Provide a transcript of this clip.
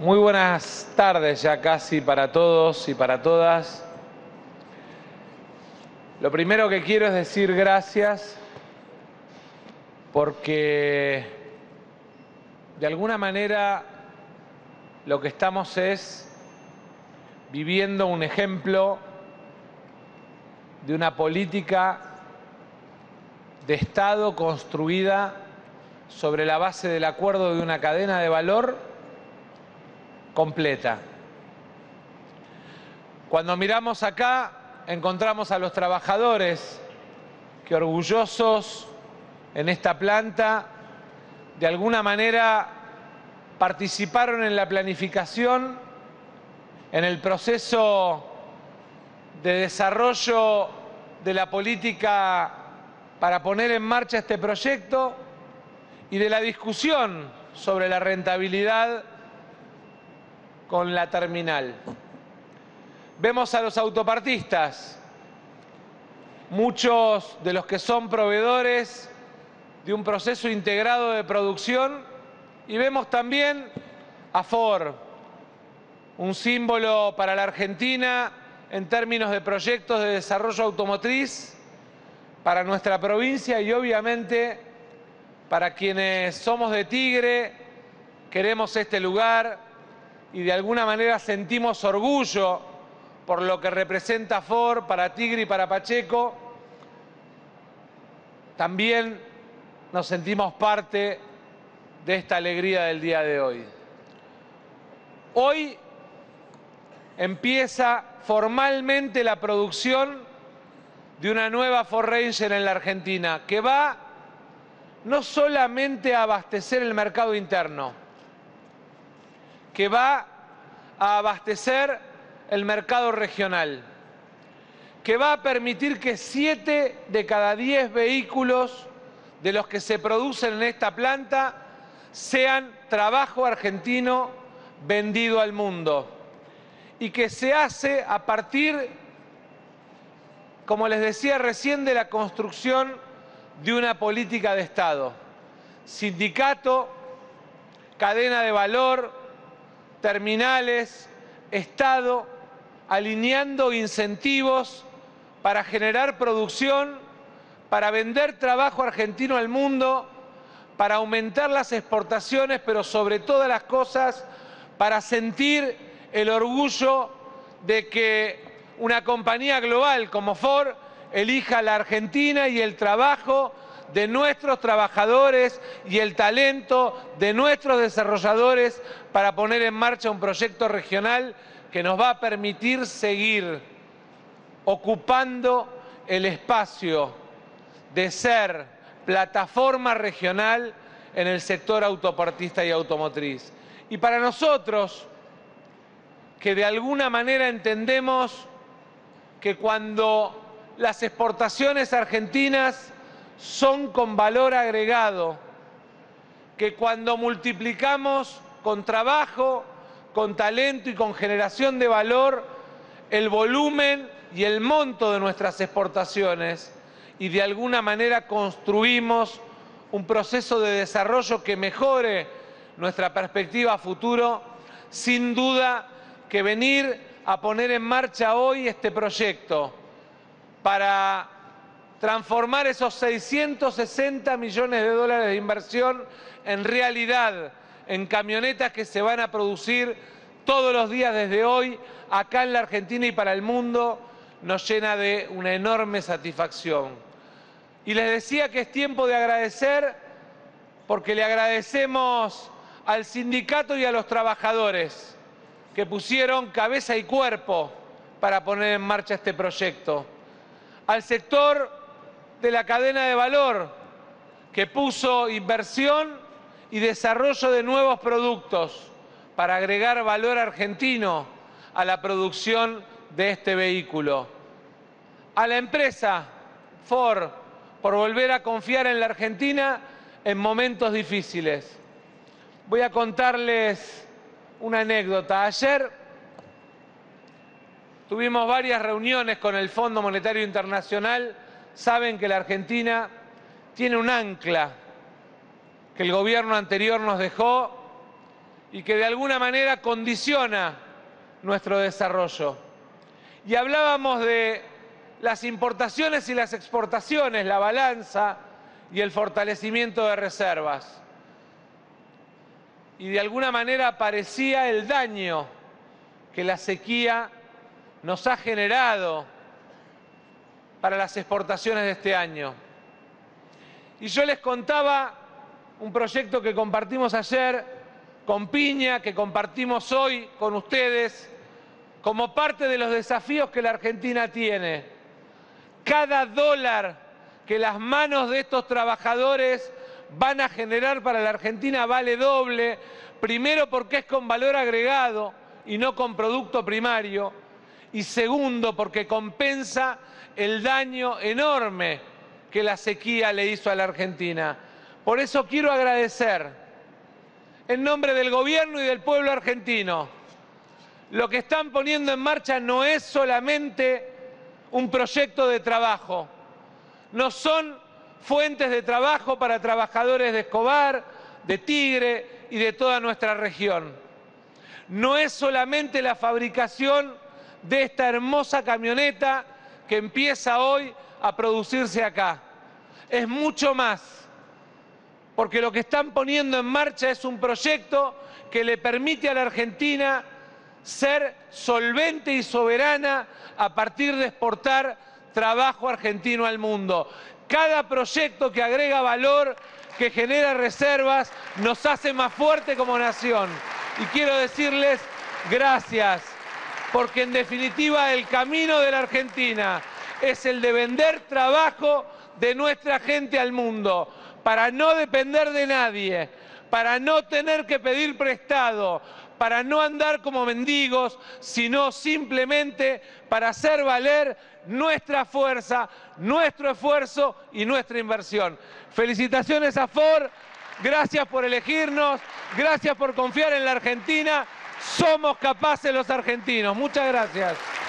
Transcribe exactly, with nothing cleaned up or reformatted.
Muy buenas tardes ya casi para todos y para todas. Lo primero que quiero es decir gracias porque de alguna manera lo que estamos es viviendo un ejemplo de una política de Estado construida sobre la base del acuerdo de una cadena de valor completa. Cuando miramos acá, encontramos a los trabajadores que, orgullosos en esta planta, de alguna manera participaron en la planificación, en el proceso de desarrollo de la política para poner en marcha este proyecto y de la discusión sobre la rentabilidad con la terminal. Vemos a los autopartistas, muchos de los que son proveedores de un proceso integrado de producción, y vemos también a Ford, un símbolo para la Argentina en términos de proyectos de desarrollo automotriz para nuestra provincia y obviamente para quienes somos de Tigre, queremos este lugar y de alguna manera sentimos orgullo por lo que representa Ford para Tigre y para Pacheco. También nos sentimos parte de esta alegría del día de hoy. Hoy empieza formalmente la producción de una nueva Ford Ranger en la Argentina, que va no solamente a abastecer el mercado interno, que va a abastecer el mercado regional, que va a permitir que siete de cada diez vehículos de los que se producen en esta planta sean trabajo argentino vendido al mundo, y que se hace a partir, como les decía recién, de la construcción de una política de Estado. Sindicato, cadena de valor, terminales, Estado, alineando incentivos para generar producción, para vender trabajo argentino al mundo, para aumentar las exportaciones, pero sobre todas las cosas, para sentir el orgullo de que una compañía global como Ford elija la Argentina y el trabajo de nuestros trabajadores y el talento de nuestros desarrolladores para poner en marcha un proyecto regional que nos va a permitir seguir ocupando el espacio de ser plataforma regional en el sector autopartista y automotriz. Y para nosotros, que de alguna manera entendemos que cuando las exportaciones argentinas son con valor agregado, que cuando multiplicamos con trabajo, con talento y con generación de valor el volumen y el monto de nuestras exportaciones, y de alguna manera construimos un proceso de desarrollo que mejore nuestra perspectiva a futuro, sin duda que venir a poner en marcha hoy este proyecto para transformar esos seiscientos sesenta millones de dólares de inversión en realidad, en camionetas que se van a producir todos los días desde hoy, acá en la Argentina y para el mundo, nos llena de una enorme satisfacción. Y les decía que es tiempo de agradecer, porque le agradecemos al sindicato y a los trabajadores que pusieron cabeza y cuerpo para poner en marcha este proyecto, al sector de la cadena de valor que puso inversión y desarrollo de nuevos productos para agregar valor argentino a la producción de este vehículo, a la empresa Ford por volver a confiar en la Argentina en momentos difíciles. Voy a contarles una anécdota. Ayer tuvimos varias reuniones con el Fondo Monetario Internacional. Saben que la Argentina tiene un ancla que el gobierno anterior nos dejó y que de alguna manera condiciona nuestro desarrollo. Y hablábamos de las importaciones y las exportaciones, la balanza y el fortalecimiento de reservas. Y de alguna manera aparecía el daño que la sequía nos ha generado para las exportaciones de este año. Y yo les contaba un proyecto que compartimos ayer con Piña, que compartimos hoy con ustedes, como parte de los desafíos que la Argentina tiene. Cada dólar que las manos de estos trabajadores van a generar para la Argentina vale doble, primero porque es con valor agregado y no con producto primario, y segundo porque compensa el daño enorme que la sequía le hizo a la Argentina. Por eso quiero agradecer, en nombre del gobierno y del pueblo argentino, lo que están poniendo en marcha no es solamente un proyecto de trabajo, no son fuentes de trabajo para trabajadores de Escobar, de Tigre y de toda nuestra región. No es solamente la fabricación de esta hermosa camioneta que empieza hoy a producirse acá. Es mucho más, porque lo que están poniendo en marcha es un proyecto que le permite a la Argentina ser solvente y soberana a partir de exportar trabajo argentino al mundo. Cada proyecto que agrega valor, que genera reservas, nos hace más fuerte como nación. Y quiero decirles gracias, porque en definitiva el camino de la Argentina es el de vender trabajo de nuestra gente al mundo, para no depender de nadie, para no tener que pedir prestado, para no andar como mendigos, sino simplemente para hacer valer nuestra fuerza, nuestro esfuerzo y nuestra inversión. Felicitaciones a Ford, gracias por elegirnos, gracias por confiar en la Argentina. Somos capaces los argentinos. Muchas gracias.